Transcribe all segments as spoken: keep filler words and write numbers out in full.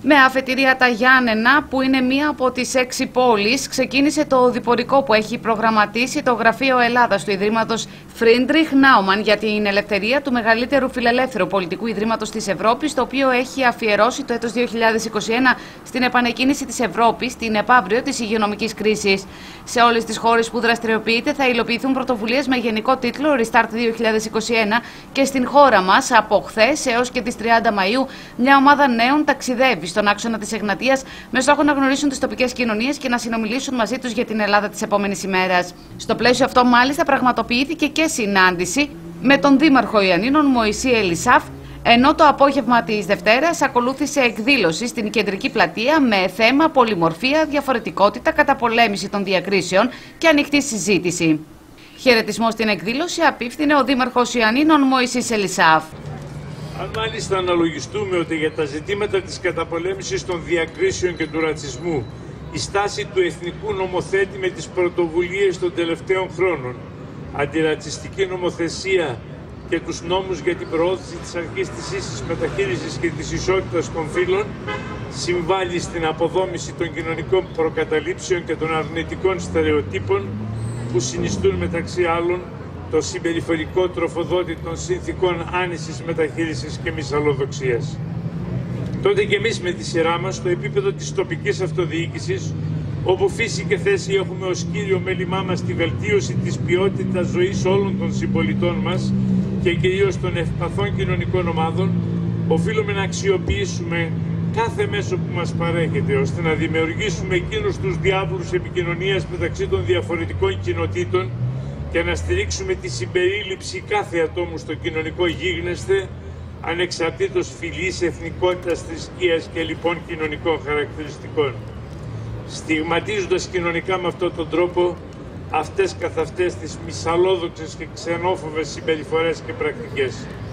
Με αφετηρία τα Γιάννενα, που είναι μία από τις έξι πόλεις, ξεκίνησε το οδηπορικό που έχει προγραμματίσει το Γραφείο Ελλάδας του Ιδρύματος Φρίντριχ Νάουμαν για την ελευθερία, του μεγαλύτερου φιλελεύθερου πολιτικού ιδρύματος της Ευρώπης, το οποίο έχει αφιερώσει το έτος δύο χιλιάδες είκοσι ένα στην επανεκκίνηση της Ευρώπης, την επαύριο της υγειονομικής κρίσης. Σε όλες τις χώρες που δραστηριοποιείται θα υλοποιηθούν πρωτοβουλίες με γενικό τίτλο Restart δύο χιλιάδες είκοσι ένα και στην χώρα μας από χθες έως και τις τριάντα Μαΐου μια ομάδα νέων ταξιδεύει στον άξονα της Εγνατίας με στόχο να γνωρίσουν τις τοπικές κοινωνίες και να συνομιλήσουν μαζί τους για την Ελλάδα της επόμενης ημέρας. Στο πλαίσιο αυτό, μάλιστα, πραγματοποιήθηκε και συνάντηση με τον Δήμαρχο Ιωαννίνων Μωυσή Ελισάφ, ενώ το απόγευμα της Δευτέρας ακολούθησε εκδήλωση στην Κεντρική Πλατεία με θέμα πολυμορφία, διαφορετικότητα, καταπολέμηση των διακρίσεων και ανοιχτή συζήτηση. Χαιρετισμό στην εκδήλωση απίφθινε ο Δήμαρχος Ιωαννίνων Μωυσής Ελισάφ. Αν μάλιστα αναλογιστούμε ότι για τα ζητήματα της καταπολέμησης των διακρίσεων και του ρατσισμού η στάση του εθνικού νομοθέτη με τις πρωτοβουλίες των τελευταίων χρόνων, αντιρατσιστική νομοθεσία και τους νόμους για την προώθηση της αρχής της ίσης μεταχείρισης και της ισότητας των φύλων, συμβάλλει στην αποδόμηση των κοινωνικών προκαταλήψεων και των αρνητικών στερεοτύπων που συνιστούν μεταξύ άλλων το συμπεριφορικό τροφοδότη των συνθηκών άνησης μεταχείρισης και μυσαλλοδοξίας. Τότε και εμείς με τη σειρά μας, στο επίπεδο της τοπικής αυτοδιοίκησης, όπου φύση και θέση έχουμε ως κύριο μέλημά μας τη βελτίωση της ποιότητας ζωής όλων των συμπολιτών μας και κυρίως των ευπαθών κοινωνικών ομάδων, οφείλουμε να αξιοποιήσουμε κάθε μέσο που μας παρέχεται, ώστε να δημιουργήσουμε εκείνους τους διάβλους επικοινωνίας μεταξύ των διαφορετικών κοινοτήτων και να στηρίξουμε τη συμπερίληψη κάθε ατόμου στο κοινωνικό γίγνεσθε, ανεξαρτήτως φυλής, εθνικότητας, θρησκείας και λοιπόν κοινωνικών χαρακτηριστικών, στιγματίζοντας κοινωνικά με αυτόν τον τρόπο αυτές καθ' αυτές τις μυσαλλόδοξες και ξενόφοβες συμπεριφορές και πρακτικές.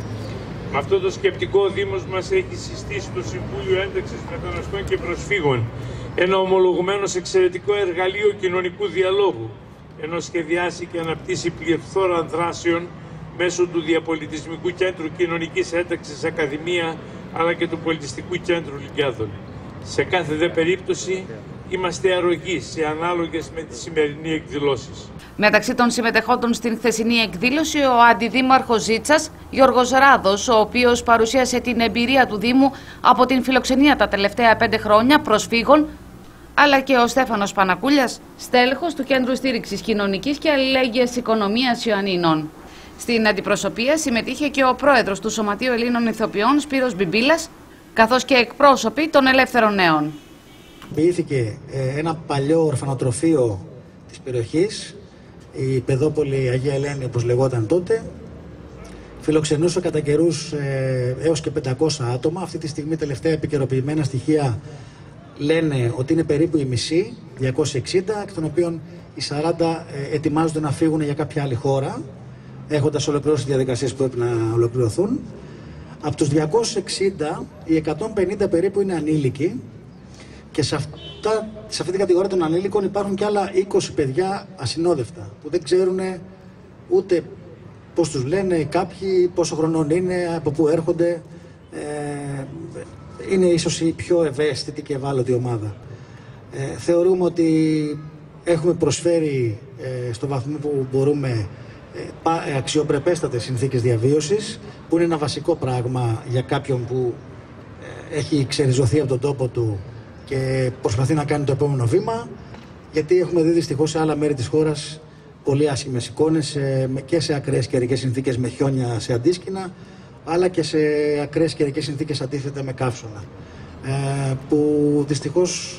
Με αυτό το σκεπτικό ο Δήμος μας έχει συστήσει το Συμβούλιο Ένταξης Μεταναστών και Προσφύγων, ένα ομολογουμένως εξαιρετικό εργαλείο κοινωνικού διαλόγου, ενώ σχεδιάσει και αναπτύσσει πληθώρα δράσεων μέσω του Διαπολιτισμικού Κέντρου Κοινωνικής Ένταξης Ακαδημία, αλλά και του Πολιτιστικού Κέντρου Λυκιάδων. Σε κάθε δε περίπτωση είμαστε αρρωγοί σε ανάλογες με τη σημερινή εκδηλώσεις. Μεταξύ των συμμετεχόντων στην χθεσινή εκδήλωση, ο Αντιδήμαρχος Ζήτσας, Γιώργος Ράδος, ο οποίος παρουσίασε την εμπειρία του Δήμου από την φιλοξενία τα τελευταία πέντε χρόνια προσφύγων, αλλά και ο Στέφανος Πανακούλιας, στέλεχος του Κέντρου Στήριξης Κοινωνικής και Αλληλέγγυας Οικονομίας Ιωαννίνων. Στην αντιπροσωπεία συμμετείχε και ο πρόεδρος του Σωματείου Ελλήνων Ηθοποιών, Σπύρος Μπιμπίλας, καθώς και εκπρόσωποι των Ελεύθερων Νέων. Ποιήθηκε ένα παλιό ορφανοτροφείο της περιοχής, η Παιδόπολη Αγία Ελένη όπως λεγόταν τότε. Φιλοξενούσε κατά καιρούς ε, έως και πεντακόσια άτομα. Αυτή τη στιγμή τελευταία επικαιροποιημένα στοιχεία λένε ότι είναι περίπου η μισή, διακόσια εξήντα, εκ των οποίων οι σαράντα ε, ετοιμάζονται να φύγουν για κάποια άλλη χώρα, έχοντας ολοκληρώσει τις διαδικασίες που πρέπει να ολοκληρωθούν. Από τους διακόσιους εξήντα, οι εκατόν πενήντα περίπου είναι ανήλικοι και σε, αυτά, σε αυτή την κατηγορία των ανήλικων υπάρχουν και άλλα είκοσι παιδιά ασυνόδευτα που δεν ξέρουν ούτε πώς τους λένε κάποιοι, πόσο χρονών είναι, από πού έρχονται. Ε, είναι ίσως η πιο ευαίσθητη και ευάλωτη ομάδα. Ε, θεωρούμε ότι έχουμε προσφέρει ε, στο βαθμό που μπορούμε ε, αξιοπρεπέστατες συνθήκες διαβίωσης, που είναι ένα βασικό πράγμα για κάποιον που ε, έχει ξεριζωθεί από τον τόπο του και προσπαθεί να κάνει το επόμενο βήμα, γιατί έχουμε δει δυστυχώς σε άλλα μέρη της χώρας πολύ άσχημες εικόνες ε, και σε ακραίες καιρικές συνθήκες με χιόνια σε αντίσκηνα, αλλά και σε ακραίες καιρικές συνθήκες αντίθετα με καύσωνα, ε, που δυστυχώς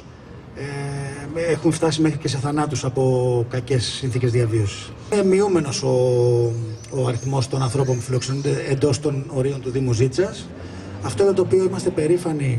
ε, έχουν φτάσει μέχρι και σε θανάτους από κακές συνθήκες διαβίωσης. Είναι μειούμενος ο, ο αριθμός των ανθρώπων που φιλοξενούνται εντός των ορίων του Δήμου Ζήτσας. Αυτό για το οποίο είμαστε περήφανοι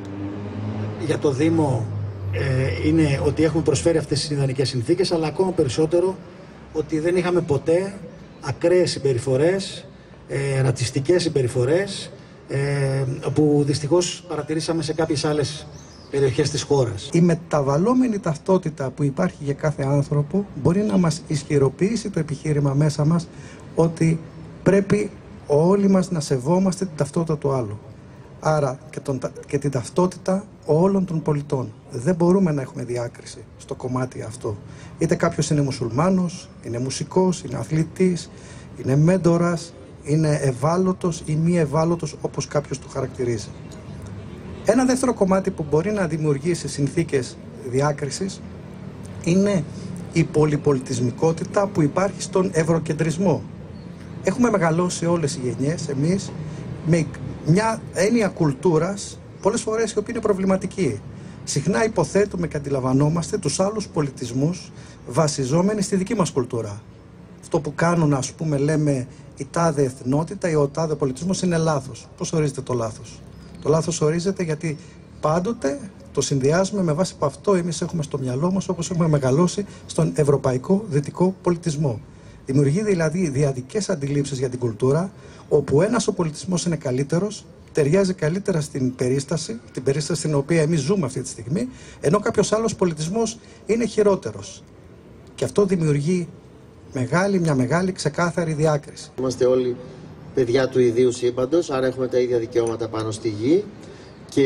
για το Δήμο ε, είναι ότι έχουμε προσφέρει αυτές τις ιδανικές συνθήκες, αλλά ακόμα περισσότερο ότι δεν είχαμε ποτέ ακραίες συμπεριφορές, ε, ρατσιστικές συμπεριφορές, ε, που δυστυχώς παρατηρήσαμε σε κάποιες άλλες περιοχές της χώρας. Η μεταβαλλόμενη ταυτότητα που υπάρχει για κάθε άνθρωπο μπορεί να μας ισχυροποιήσει το επιχείρημα μέσα μας ότι πρέπει όλοι μας να σεβόμαστε την ταυτότητα του άλλου. άρα και, τον, και την ταυτότητα όλων των πολιτών. Δεν μπορούμε να έχουμε διάκριση στο κομμάτι αυτό. Είτε κάποιος είναι μουσουλμάνος, είναι μουσικός, είναι αθλητής, είναι μέντορας, είναι ευάλωτος ή μη ευάλωτος όπως κάποιος το χαρακτηρίζει. Ένα δεύτερο κομμάτι που μπορεί να δημιουργήσει συνθήκες διάκρισης είναι η πολυπολιτισμικότητα που υπάρχει στον ευρωκεντρισμό. Έχουμε μεγαλώσει όλες οι γενιές, εμείς, με μια έννοια κουλτούρας, πολλές φορές η οποία είναι προβληματική. Συχνά υποθέτουμε και αντιλαμβανόμαστε τους άλλους πολιτισμούς βασιζόμενοι στη δική μας κουλτούρα. Αυτό που κάνουν, ας πούμε, λέμε η τάδε εθνότητα ή ο τάδε πολιτισμός είναι λάθος. Πώς ορίζεται το λάθος? Το λάθος ορίζεται γιατί πάντοτε το συνδυάζουμε με βάση από αυτό εμείς έχουμε στο μυαλό μας, όπως έχουμε μεγαλώσει στον ευρωπαϊκό δυτικό πολιτισμό. Δημιουργεί δηλαδή διαδικές αντιλήψεις για την κουλτούρα, όπου ένας ο πολιτισμός είναι καλύτερος, ταιριάζει καλύτερα στην περίσταση, την περίσταση στην οποία εμείς ζούμε αυτή τη στιγμή, ενώ κάποιος άλλος πολιτισμός είναι χειρότερος. Και αυτό δημιουργεί μεγάλη, μια μεγάλη ξεκάθαρη διάκριση. Είμαστε όλοι παιδιά του ιδίου σύμπαντος, άρα έχουμε τα ίδια δικαιώματα πάνω στη γη και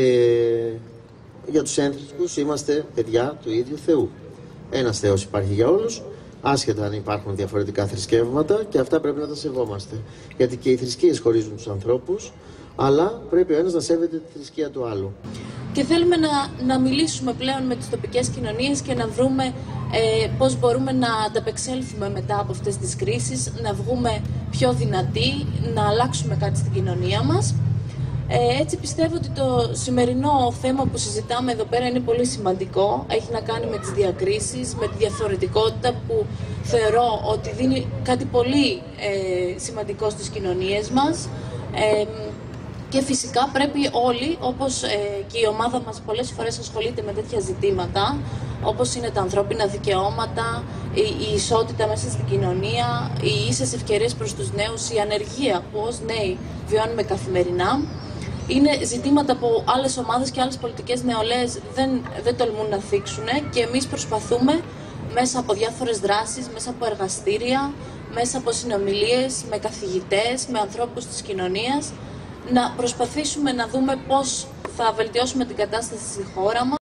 για τους ένθρησκους είμαστε παιδιά του ίδιου Θεού. Ένας Θεός υπάρχει για όλους, άσχετα αν υπάρχουν διαφορετικά θρησκεύματα, και αυτά πρέπει να τα σεβόμαστε. Γιατί και οι θρησκείες χωρίζουν τους ανθρώπους, αλλά πρέπει ο ένας να σέβεται τη θρησκεία του άλλου. Και θέλουμε να, να μιλήσουμε πλέον με τις τοπικές κοινωνίες και να βρούμε ε, πώς μπορούμε να ανταπεξέλθουμε μετά από αυτές τις κρίσεις, να βγούμε πιο δυνατοί, να αλλάξουμε κάτι στην κοινωνία μας. Ε, έτσι πιστεύω ότι το σημερινό θέμα που συζητάμε εδώ πέρα είναι πολύ σημαντικό. Έχει να κάνει με τις διακρίσεις, με τη διαφορετικότητα που θεωρώ ότι δίνει κάτι πολύ ε, σημαντικό στις κοινωνίες μας. Ε, και φυσικά πρέπει όλοι, όπως ε, και η ομάδα μας πολλές φορές ασχολείται με τέτοια ζητήματα, όπως είναι τα ανθρώπινα δικαιώματα, η, η ισότητα μέσα στην κοινωνία, οι ίσες ευκαιρίες προς τους νέους, η ανεργία που ως νέοι βιώνουμε καθημερινά. Είναι ζητήματα που άλλες ομάδες και άλλες πολιτικές νεολαίες δεν, δεν τολμούν να θίξουν και εμείς προσπαθούμε μέσα από διάφορες δράσεις, μέσα από εργαστήρια, μέσα από συνομιλίες με καθηγητές, με ανθρώπους της κοινωνίας, να προσπαθήσουμε να δούμε πώς θα βελτιώσουμε την κατάσταση στη χώρα μας.